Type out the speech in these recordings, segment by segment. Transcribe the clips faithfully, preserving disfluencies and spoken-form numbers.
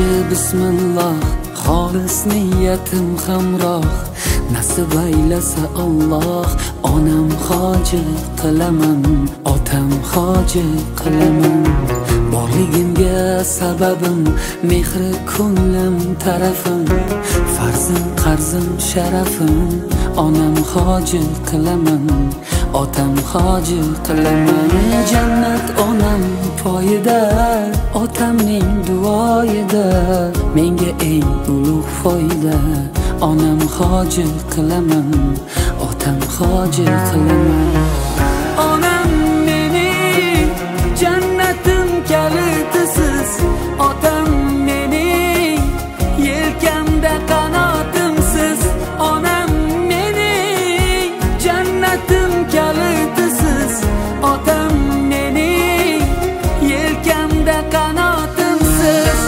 bismillah, xolis niyatim hamroh, nasib aylasa Alloh. Onam hoji qilaman, otam hoji qilaman. Borligimga sababim mehri ko'nglim tarafim, farzim qarzim sharafim. Onam hoji qilaman, otam hoji qilaman. Jannat onam poyida, otamning duoyida, menga eng ulug' foyda. Onam hoji qilaman, otam hoji qilaman. Onam mening jannatim kalitisiz, otam mening yelkamda qanotimsiz. Onam mening jannatim kalitisiz, otam mening yelkamda qanotimsiz.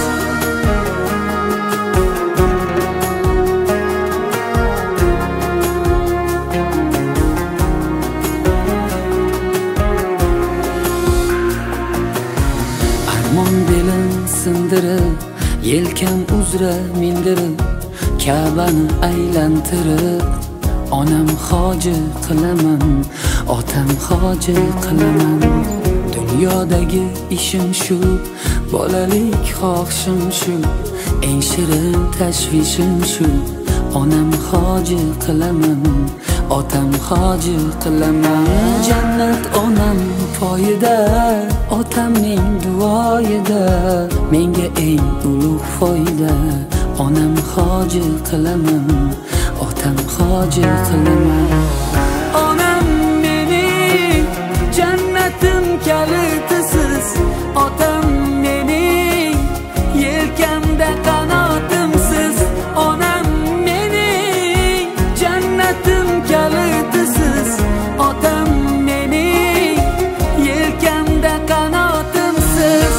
Armon belim sindirib, yelkam uzra mindirib, Ka'bani aylantirib, onam hoji qilaman, otam hoji qilaman. Dunyodagi ishim shu, bolalik xohishim shu, eng shirin tashvishim shu. Onam hoji qilaman, otam hoji qilaman. Jannat onam poyida, otamning duoyida, menga eng ulug' foyda. Onam hoji qilaman, otam hoji qilaman. Onam mening jannatim kalitisiz, otam mening yelkamda qanotimsiz. Onam mening jannatim kalitisiz, otam mening yelkamda qanotimsiz.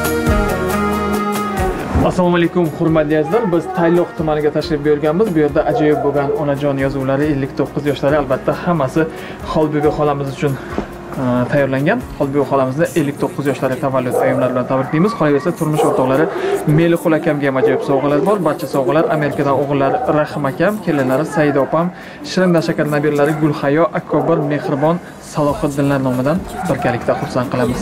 Assalomu alaykum hurmatli azizlar. Biz Tayloq tumaniga tashrif buyurganmiz. Bu yerda ajoyib bo'lgan onajon yozuvlari ellik to'qqiz yoshlari, albatta hammasi Xolbibi xolamiz uchun tayyorlangan. Xolbibi xolamizni ellik to'qqiz yoshlari tavallud ayyomlari bilan tabriklaymiz. Qolaversa turmush o'rtoqlari Melixul akamga ham ajoyib sovg'alar bor. Barcha sovg'alar Amerikadan o'g'illari Rahim akam, kelinlari Saida opam, Shirindan shakar nabiralari Gulhayo, Akkobar, Mehribon, Salohiddinlar nomidan birgalikda xursand qilamiz.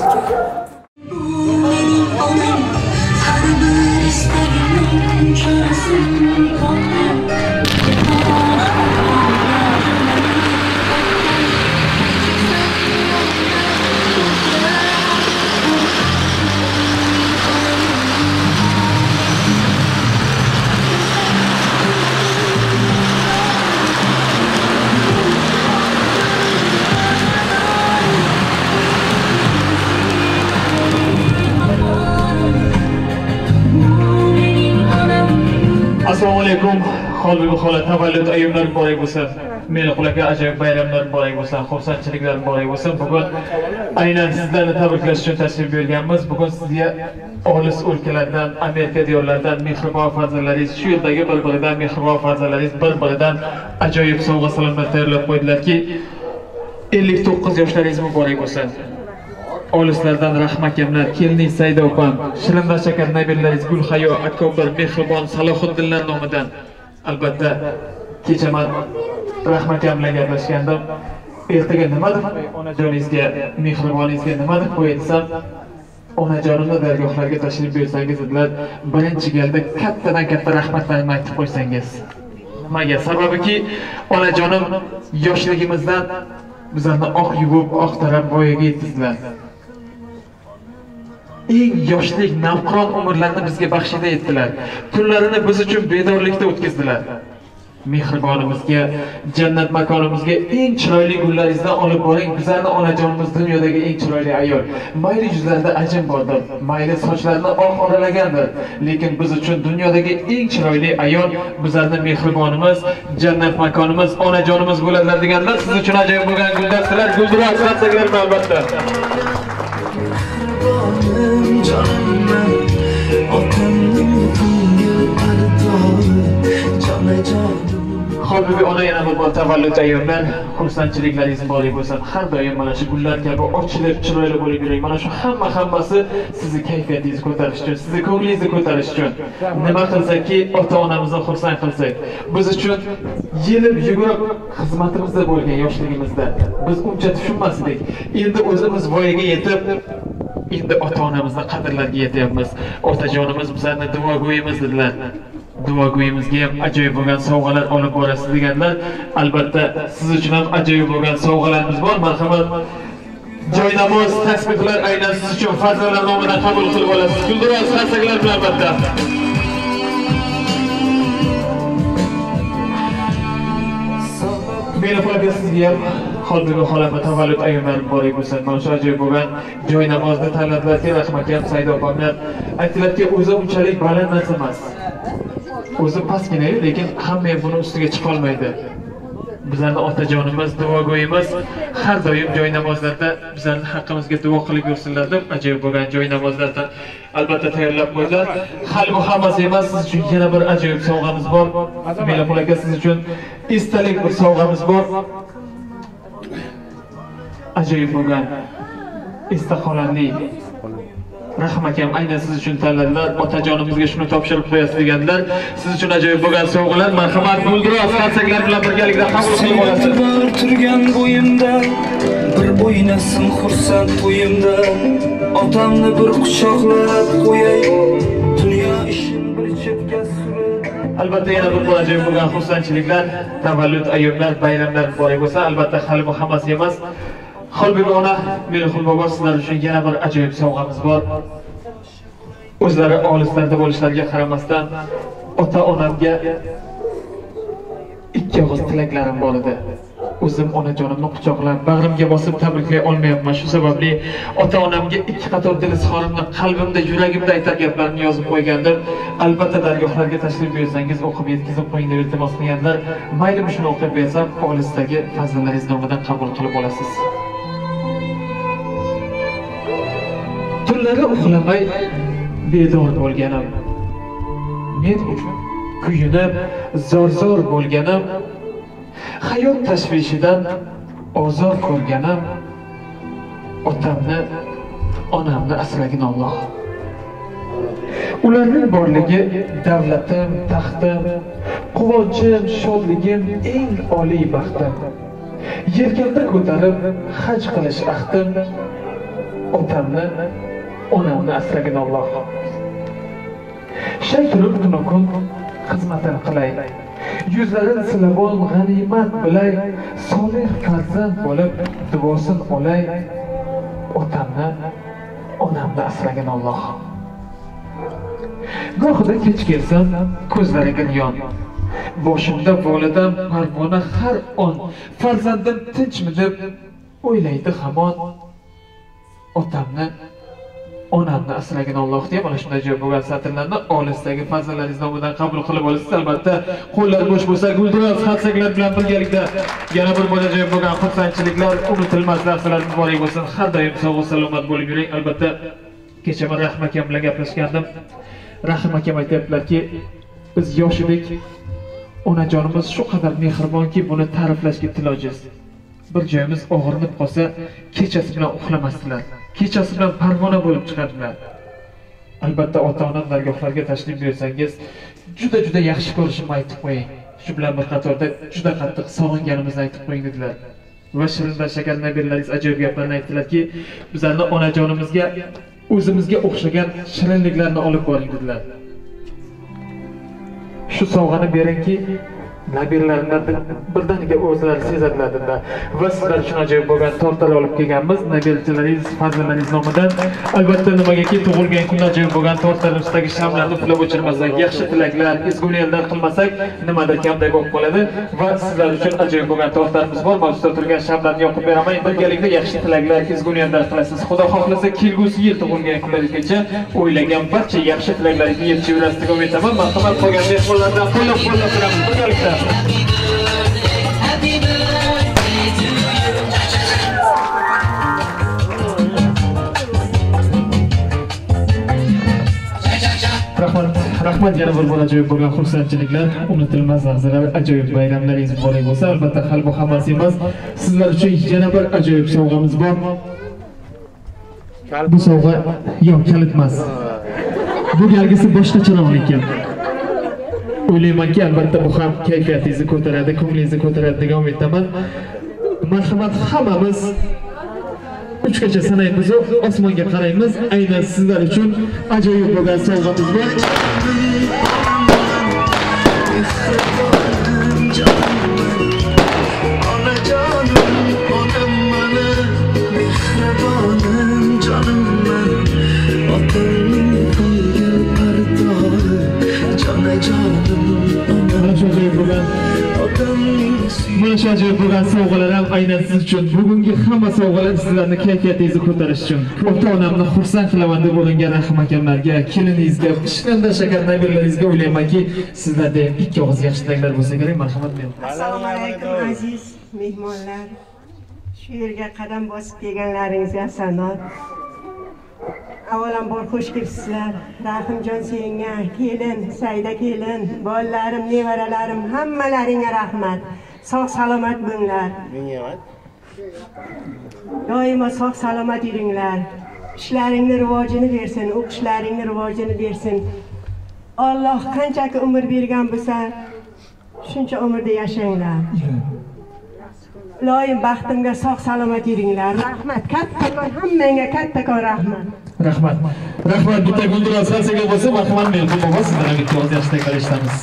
Assalomu alaykum. Xolbibi xola tavallud ayyomlari muborak bo'lsin. Melixul aka ajoyib bayramlar muborak bo'lsin. Xursandchiliklar muborak bo'lsin. Bugun aynan sizlarni tabriklash uchun tashrif buyurganmiz. Bugun sizga olis o'lkalardan, Amerika diyorlaridan mehribon farzandlaringiz, shu yerdagi bir-biridan mehribon farzandlaringiz bir-biridan ajoyib sovg'a salomlar tayyorlab qo'ydilarki, ellik to'qqiz yoshlaringiz muborak bo'lsin. Olislardan Rahim akamlar, kelining Saida opam, Shirindan shakar nabiralaringiz Gulhayo, Akkobar, Mehribon, Salohiddinlar nomidan. Albatta, kecha men Rahim akam bilan gaplashgandim. Ertaga nima deb onajoningizga, mehriboningizga nima deb qo'ysam, onajonimni dargohlarga tashrif buyursangiz dedilar, birinchi galda kattadan katta rahmatlarimni aytib qo'ysangiz. Nimaga? Sababiki onajonim yoshligimizdan bizlarni oq yuvib, oq tarab voyaga yetkazdilar. Eng yoshlik, navqiron umrlarni bizga baxshida etdilar. Kunlarini biz uchun bedorlikda o'tkazdilar. Mehribonimizga, jannat makonimizga eng chiroyli gullaringizdan olib boring. Bizlarning onajonimiz dunyodagi eng chiroyli ayol. Mayli yuzlarida ajin bordir, mayli sochlarini oq oralagandir, lekin biz uchun dunyodagi eng chiroyli ayol bizlarning mehribonimiz, jannat makonimiz, onajonimiz bo'ladilar deganlar. Siz uchun ajoyib bo'lgan gullar sizlar, guldiroq asratsalar albatta. Qalbiga ona yana bir bor tavallud ayyomlar, xursandchiliklaringiz boriy bo'lsin. Har doim mana shu gullar kabi ochilib, chiroyli bo'lib yuring. Mana shu hamma hammasi sizni kayfiyatingizni ko'tarish uchun, sizni ko'nglingizni ko'tarish uchun. Nima qilsakki, ota-onamizni xursand qilsak, biz uchun yelib yugurib xizmatimizda bo'lgan yoshligimizda biz uncha tushunmasdik. Endi o'zimiz voyaga yetib, endi ota-onamizni qadrlariga yetyapmiz. Otajonimiz bizlarni duogo'yimiz dedilar. Duogo'yimizga ham ajoyib bo'lgan sovg'alar olib borasiz deganlar. Albatta, siz uchun ham ajoyib bo'lgan sovg'alarimiz bor. Marhamat, joynamoz, tasbihlar aynan siz uchun farzandlar nomidan qabul qilib olasiz. Guldiroz qarsaklar bilan albatta. Meni qo'liga sizga ham Qalbiga xolama tavallud ayyomlari boriy bo'lsin. Mana shu ajoyib bo'lgan joynamozni tanladilarki, Rahmat akam, Said opamlar aytdilarki, o'zi unchalik baland narsa emas. O'zi pastgina, lekin hamma ham buni ustiga chiqa olmaydi. Bizlarning otajonimiz, duogo'yimiz har doim joy namozlarda bizlarning haqqimizga duo qilib yursinlar deb ajoyib bo'lgan joy namozlardan albatta tayyorlab qo'ydilar. Hali bu hammasi emas, siz uchun yana bir ajoyib sovg'amiz bor. Mehmon aka, siz uchun istalik bir sovg'amiz bor. Ajoyib bo'lgan istiqolatli Rahmat akam aynan siz uchun tanladilar. Otajonimizga shuni topshirib qo'yasiz deganlar. Siz uchun ajoyib bo'lgan sovg'alar. Marhamat, guldiroz qarsaklar bilan birgalikda qabul qilib olasiz. Turgan bo'yimda bir bo'ynasin xursand bo'yimda, otamni bir quchoqlab qo'yay, dunyo ishin bir chetga surib. Albatta yana bir ajoyib bo'lgan xursandchiliklar, tavallud ayyomlar, bayramlar boriy bo'lsa, albatta hali bu hammasi emas. Qalbiga ona, Melixul bobo sizlar uchun yana bir ajoyib sovg'amiz bor. O'zlari olislarda bo'lishlariga qaramasdan ota-onamga ikki og'iz tilaklarim bor edi. O'zim onajonimni quchoqlab, bag'rimga bosib tabriklay olmayapman. Shu sababli ota-onamga ikki qator dil izhorimni qalbimda, yuragimda aytar gaplarni yozib qo'ygandim. Albatta dargohlarga tashrif buyursangiz o'qib yetkazib qo'ying deb iltimos qilganlar. Mayli shuni o'qib bersam, olisdagi farzandlaringiz nomidan qabul qilib olasiz. Tunlari uxlamay bedor bo'lganim, men uchun kuyinib zor-zor bo'lganim, hayot tashvishidan ozor ko'rganim, otamni, onamni asragin Alloh. Ularning borligi davlatim, taxtim, quvonchim, shodligim, eng oliy baxtim. Yelkamda ko'tarib haj qilish ahdim, otamni, onamni asragin Alloh. Shay turib kun xizmatini qilay, yuzlarin silabon g'animat bilay, solih farzand bo'lib duosin olay, otamni, onamni asragin Alloh. Gohida kech kelsam, ko'zlariga yon, boshimda volidam parvona har on, farzandim tinchmi deb o'ylaydi hamon, otamni, onamni asragin Alloh deb mana shunday joy bo'lgan satrlarni olisdagi farzandlaringiz nomidan qabul qilib olasiz. Albatta, qo'llar bo'sh bo'lsa, guldiroz qarsaklar bilan birgalikda yana bir bo'lajak bo'lgan xursandchiliklar, unutilmas lahzalarimiz boriy bo'lsin. Har doim sog' salomat bo'lib yuring. Albatta, kecha men Rahmat akam bilan gaplashgandim. Rahim akam aytibdilarki, biz yosh edik, onajonimiz shu qadar mehribonki, buni ta'riflashga til ojiz. Bir joyimiz og'rinib qolsa, kechasi bilan uxlamasdilar. Kechasi bilan parvona bo'lib chiqadilar. Albatta, ota-ona dargohlarga tashrif buyursangiz, juda juda yaxshi ko'rishimni aytib qo'ying. Shu bilan bir qatorda juda qattiq sog'inganimizni aytib qo'ying dedilar. Va shirinlar shakar nabirlaringiz ajoyib gaplarni aytdilarki, bizlarni onajonimizga o'zimizga o'xshagan shirinliklarni olib boring dedilar. Shu sovg'ani beringki, nabirlardan birdaniga o'zlari sezadilar dedilar. Va sizlar uchun ajoyib bo'lgan tortalar olib kelganmiz. Nabiralaringiz, farzandlaringiz nomidan. Albatta, nimagaki tug'ilgan kun ajoyib bo'lgan tortalar ustidagi shamlarni uxlab o'chirmasak, yaxshi tilaklar, ezgu niyatlar qilmasak, nimadir kamday bo'lib qoladi. Va sizlar uchun ajoyib bo'lgan tortalarimiz bor. Mavzuda turgan shamlarni yoqib beraman. Birgalikda yaxshi tilaklar, ezgu niyatlar qilasiz. Xudo xohlasa, kelgusi yil tug'ilgan kunlaringizgacha o'ylagan barcha yaxshi tilaklaringizni yetib yurasiz deb umid qilaman. Marhamat, qolgan mehmonlardan qo'llab-quvvatlab turamiz birgalikda. Rahmat, yana bir bor ajoyib bo'lgan xursandchiliklar, unutilmas lahzalar, ajoyib bayramlaringiz muborak bo'lsa. Albatta, hali bu hammasi emas. Sizlar uchun yana bir ajoyib sovg'amiz bor. Bu sovg'a yo'q, kalit emas. Bu galgisi boshqacharoq ekan. O'ylaymanki, albatta bu ham kayfiyatingizni ko'taradi, ko'nglingizni ko'taradi degan umiddaman. Marhamat, hammamiz uchgacha sanaymiz, osmonga qaraymiz. Aynan sizlar uchun ajoyib bo'lgan sovg'amiz bor. Mana shu ajoyib bo'lgan sovg'alar ham aynan siz uchun. Bugungi hamma sovg'alar sizlarning kayfiyatingizni ko'tarish uchun. Ota-onamni xursand qilaman deb o'ylagan rahim akamlarga, keliningizga, ishqanda shakar nabiralaringizga o'ylaymanki, sizlarda ham ikki og'iz yaxshi tilaklar bo'lsa kerak. Marhamat men. Assalomu alaykum aziz mehmonlar. Shu yerga qadam bosib kelganlaringizga sanat. Avvalambor xush kelibsizlar. Rahimjon senga, kelin, Saida kelin, bolalarim, nevaralarim, hammalaringga rahmat. Sog' salomat bo'linglar. Doimo sog' salomat yuringlar. Ishlaringni rivojini bersin, o'qishlaringni rivojini bersin. Alloh qanchaki umr bergan bo'lsa, shuncha umrda yashanglar. Iloyim baxtimga sog' salomat yuringlar. Rahmat, kattakon hammangga kattakon rahmat. Rahmat. Rahmat, bitta guldiroz sansiga bo'lsa, marhamat men bobo sizlarga ikki og'iz yaxshi tilaklar eshitamiz.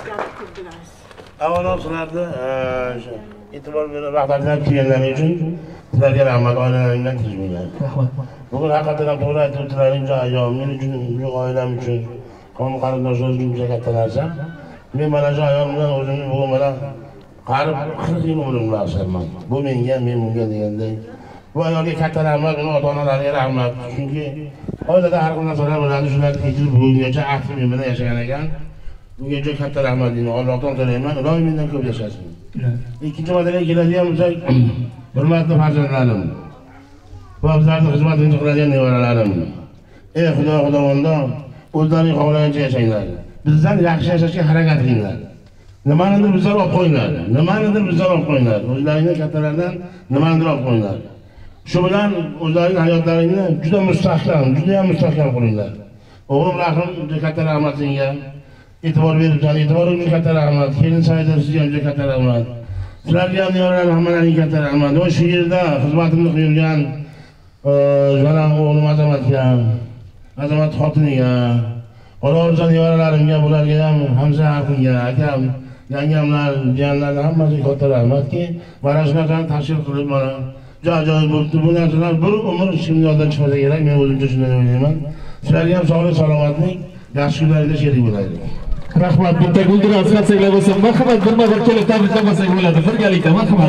Avvalo sizlarni e'tibor berib vaqtlardan kelganlari uchun sizlarga rahmat, oilalaringdan tinchliklar. Rahmat. Bugun haqiqatan to'g'ri aytib o'tiraring ayom, men uchun, bu oilam uchun, qavm qarindoshlar uchun juda katta narsa. Men mana shu ayom bilan o'zimni bugun bilan qarib qirq yil umrim bog'ishlayman. Bu menga, men bunga deganday. Bu ayolga katta rahmat, uni ota-onalariga rahmat. Chunki oilada har xil narsalar bo'ladi, shularni kechirib bugungacha aqli men bilan yashagan ekan. Bunga juda katta rahmat deyman. Allohdan so'rayman, Ilohim mendan ko'p yashasin. Ikkinchi martaga keladigan bo'lsak, hurmatli farzandlarim va bizlarning xizmatini qiladigan nevaralarim. Ey Xudo, Xudovondo, o'zlaring xohlagancha yashanglar. Bizdan yaxshi yashashga harakat qilinglar. Nimanidir bizlar olib qo'yinglar. Nimanidir bizlar olib qo'yinglar. O'zlaringning kattalardan nimanidir olib qo'yinglar. Shu bilan o'zlaring hayotlaringni juda mustahkam, juda ham mustahkam qilinglar. O'g'lim Rahim, juda katta rahmat senga. E'tibor beribsan, e'tiboringiz katta rahmat. Kelin Saida sizga juda katta rahmat. Sizlarga ham nevaralarim hammalaringga katta rahmat. Va shu yerda xizmatimni qilgan janob o'g'lim Azamatga, Azamat xotiniga, Qo'rg'onjon nevaralarimga, bularga ham Hamza akimga, akam, yangamlar, jiyanlar hammasiga katta rahmatki, mana shunaqani tashkil qilib mana joy-joy bo'libdi. Bu narsalar bir umr hech kimning yodidan chiqmasa kerak. Men o'zimcha shunday o'ylayman. Sizlarga ham sog'lik, salomatlik, yaxshi kunlarga sherik bo'laylik. Rahmat, bitta guldiroz sansiga bo'lsa, marhamat birma-bir kelib tabriklamasak bo'ladi. Birgalikda marhamat.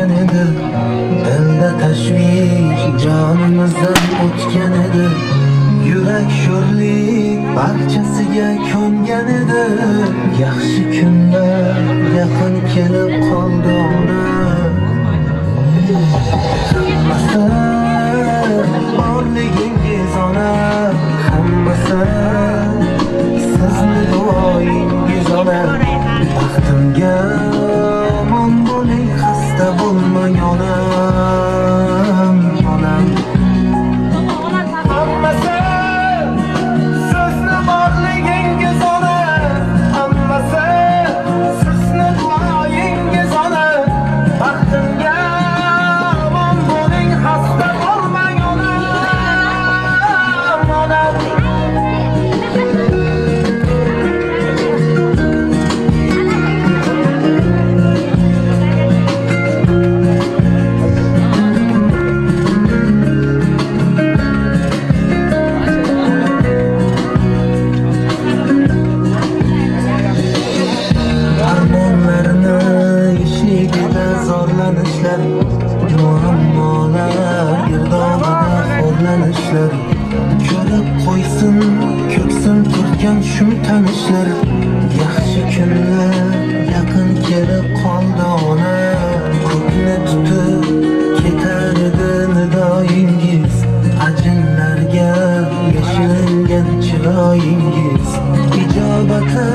Dilda tashvish jonimizdan o'tgan edi. Yurak sho'rlik barchasiga ko'ngan edi. Yaxshi kunlar yaqin kelib qoldi ona. Hammasi borligingiz ona. Hammasi sizni duoyingiz ona. Baxtimga omon bo'ling, xasta bo'lmang onam, onam. Hammasi sizni borligingiz ona. Hammasi sizni duoyingiz ona. Baxtimga omon bo'ling, xasta bo'lmang onam, onam. Muammolar girdobida xo'rlanishlar, ko'rib qo'ysin ko'ksim turgan shu tanishlar. Yaxshi kunlar yaqin kelib qoldi ona. Ko'kni tutib ketar edi nidoyingiz, ajinlarga yashiringan chiroyingiz. Ijobati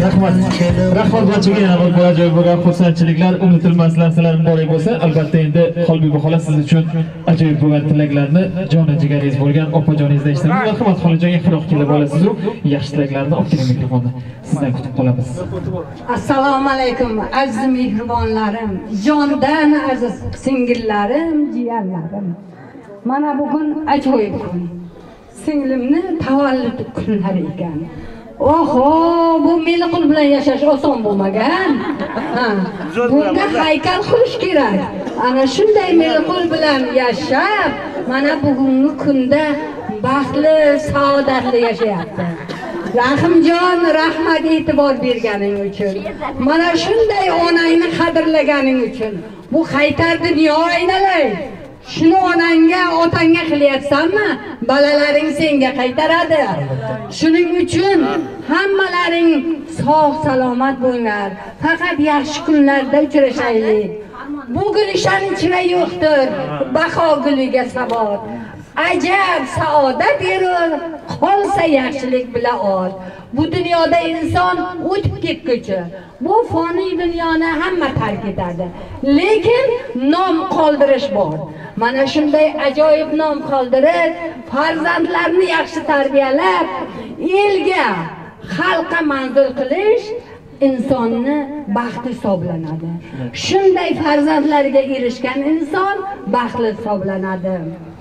Rahmat. Rahmat barchaga yana bir ajoyib bo'lgan xursandchiliklar, unutilmas narsalar muborak bo'lsa, albatta endi Xolbibi xola siz uchun ajoyib bo'lgan tilaklarni joni jigaringiz bo'lgan opajoningizdan eshitamiz. Marhamat xolajonga qiroq kelib olasiz u yaxshi tilaklarni olib keling mikrofonni. Sizdan kutib qolamiz. Assalomu alaykum aziz mehribonlarim, jondan aziz singillarim, jiyanlarim. Mana bugun ajoyib kun. Singlimni tavallud kunlari ekan. Oho, bu Meliqul bilan yashash oson bo'lmagan. Ha, bunga haykal qurish kerak. Ana shunday Meliqul bilan yashab, mana bugungi kunda baxtli, saodatli yashayapti. Rahimjon, rahmat e'tibor berganing uchun. Mana shunday onangni qadrlaganing uchun. Bu qaytar dunyo aynalaydi. Shuni onangga, otangga qilyapsanmi? Balalaring senga qaytaradi. Shuning uchun hammalaring sog' salomat bo'linglar. Faqat yaxshi kunlarda uchrashaylik. Bu gulshan ichra yo'qdir, baqo guliga sabot. Ajab saodat erur, qolsa yaxshilik bilan ol. Bu dunyoda inson o'tib ketguchi. Bu foniy dunyoni hamma tark etadi. Lekin nom qoldirish bor. Mana shunday ajoyib nom qoldirib, farzandlarni yaxshi tarbiyalab, elga, xalqqa manzur qilish insonni baxti hisoblanadi. Shunday farzandlarga erishgan inson baxtli hisoblanadi.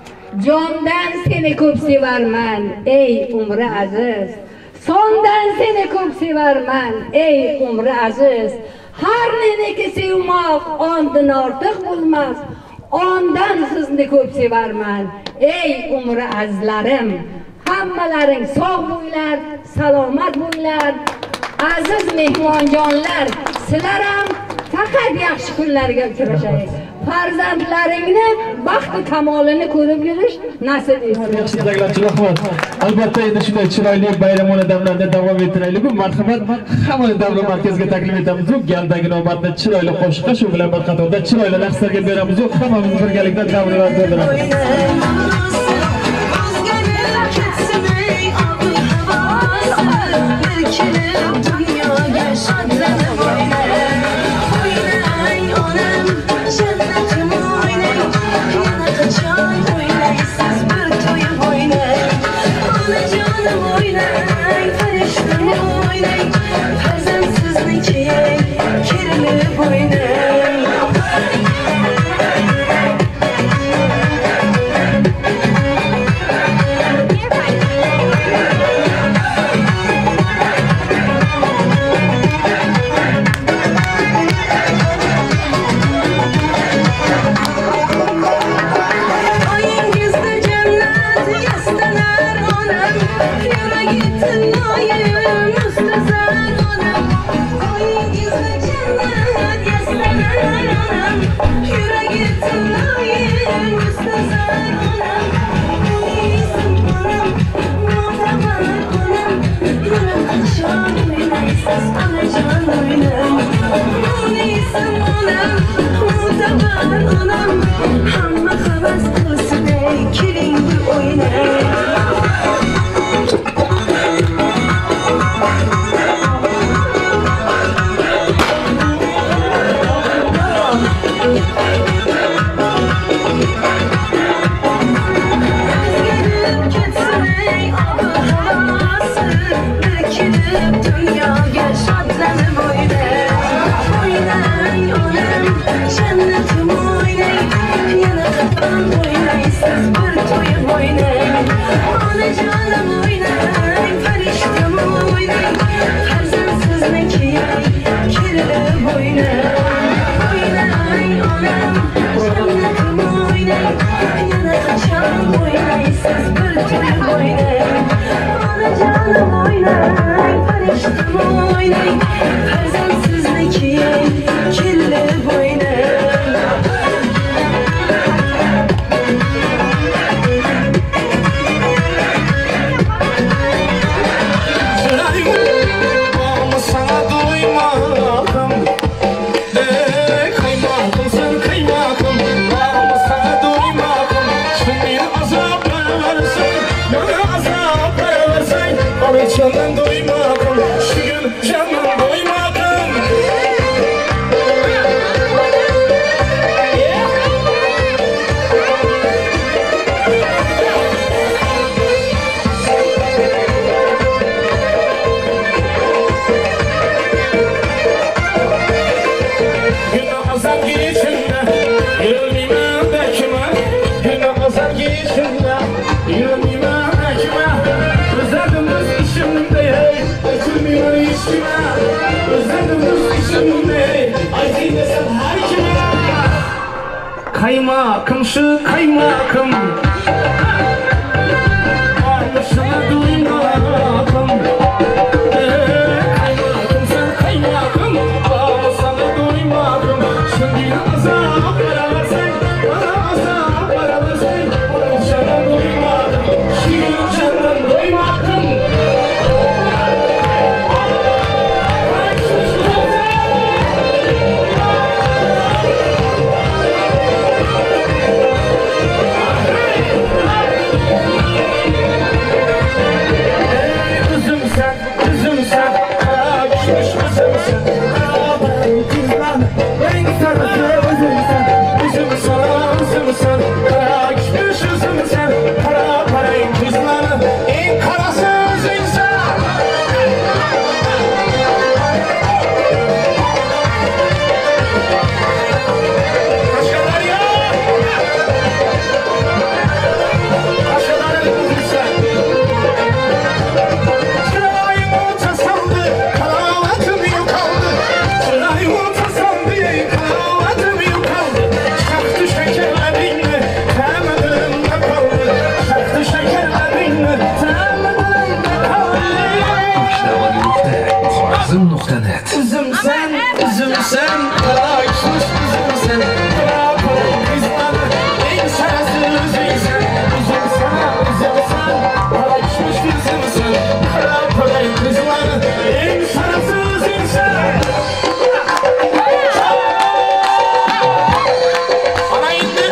Jondan seni ko'p sevarman, ey umri aziz. Sondan seni ko'p sevarman, ey umri aziz. Har neniki sevmoq ondan ortiq bo'lmas. Ondan sizni ko'p sevarman, ey umri azizlarim. Hammalaring sog' bo'linglar, salomat bo'linglar. Aziz mehmonjonlar, sizlar ham faqat yaxshi kunlarga uchrashaylik. Farzandlaringni baxti kamolini ko'rib yurish nasib etsin. Yaxshi tilaklar, rahmat. Albatta endi shunday chiroyli bayramona damlarda davom ettiraylik. Marhamat, hammani davra markaziga taklif etamiz. Galdagi navbatda chiroyli qo'shiqqa shu bilan bir qatorda chiroyli raqslarga beramiz. Hammamiz birgalikda davralar to'ldiramiz. Canım doymadım, şu gün canım Kaymakım şu kaymakım Varmışını duymadım Kaymakım sen kaymakım Varmışını duymadım Şimdi azap veremezsen Bana azap veremezsen Varmışını duymadım Şimdi senden duymadım Üzüm sen, üzüm sen, kara içmiş üzüm sen, kara koyun kızlar, en sarısı üzüm sen, üzüm sen, üzüm sen, kara içmiş üzüm sen, kara koyun kızlar, en sarısı üzüm sen. Bana indi,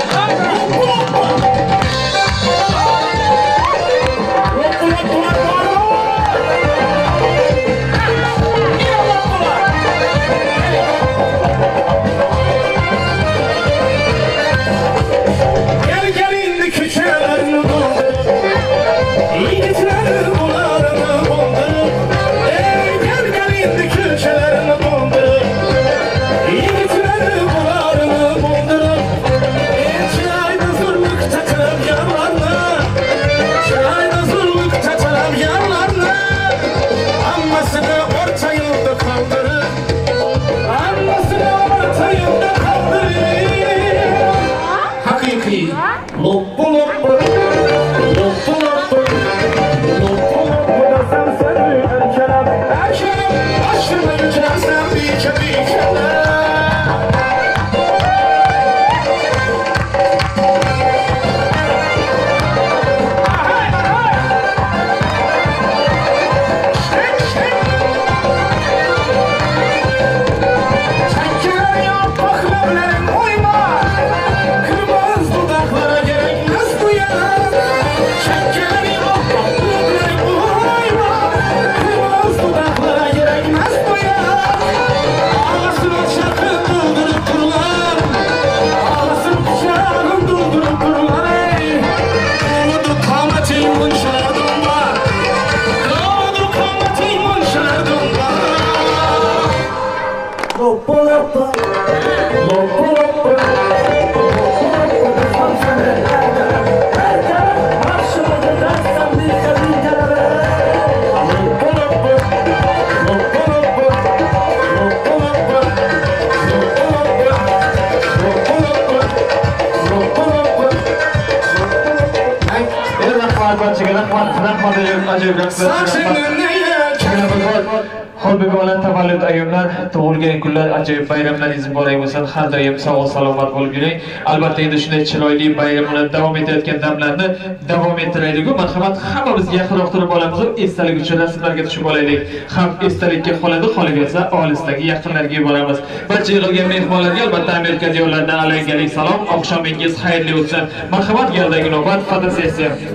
Xo'bbego'lar tavallud ayyomlar, tug'ilgan kunlar, ajoyib bayramlaringiz muborak bo'lsin. Har doim sog' salomat bo'lib yuring. Albatta endi shunday chiroyli bayramlar davom etayotgan damlarni davom ettiraylik. Marhamat, hammamiz yaqinroq turib olamiz, esdalik uchun rasmlarga tushib olaylik. Ham esdalikka qoladi, qolaversa olisdagi yaqinlarga yuboramiz. Barcha yig'ilgan mehmonlarga albatta Amerika diyorlaridan alangali salom. Oqshomingiz xayrli o'tsin. Marhamat, yerdagi navbat fotosessiya.